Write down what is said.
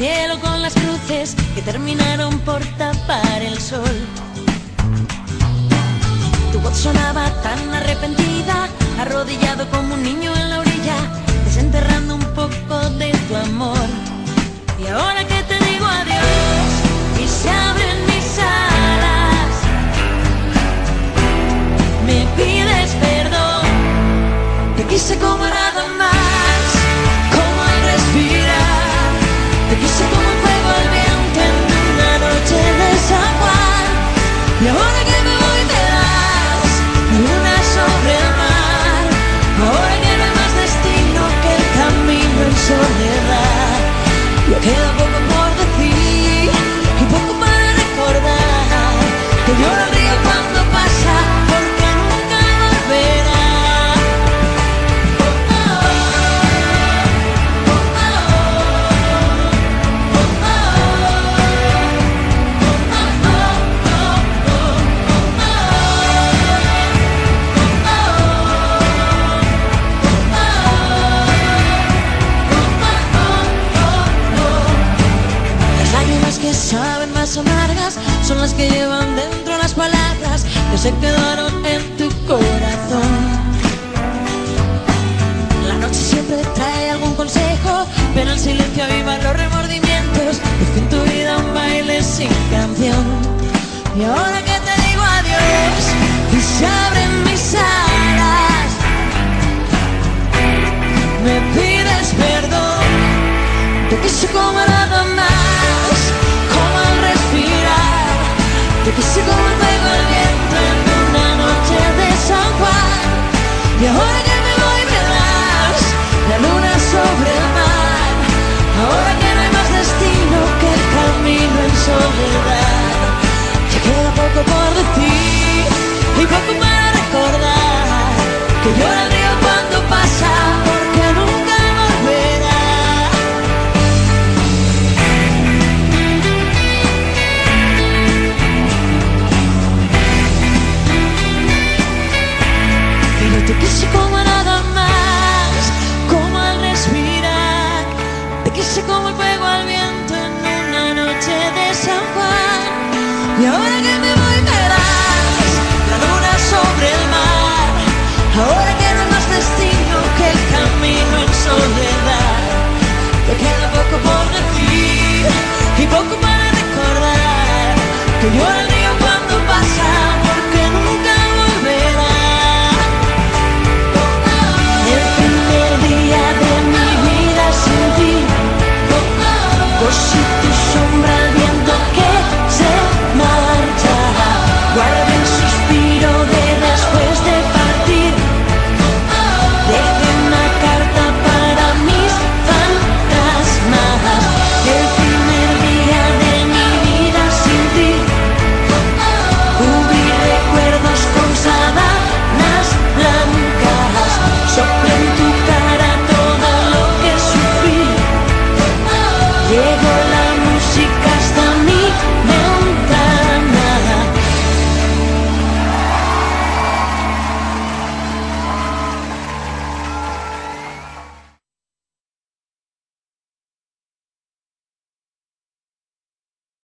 cielo con las cruces que terminaron por tapar el sol. Tu voz sonaba tan arrepentida, arrodillado como un niño en la orilla, desenterrando un poco de tu amor. Y ahora que te digo adiós y se abren mis alas, me pides perdón. Te quise como nada más, como al respirar. Te quise como un fuego al viento en una noche de San Juan. Y ahora que me voy te das la luna sobre el mar. Ahora que no hay más destino que el camino en soledad. Ya queda poco por decir y poco para recordar. Que llora el río cuando pasa porque nunca volverá. Que saben más amargas son las que llevan dentro las palabras que se quedaron en tu corazón. La noche siempre trae algún consejo, pero el silencio aviva los remordimientos. Es que en tu vida un baile sin canción. Y ahora que te digo adiós y se abren mis alas, me pides perdón. Te quise como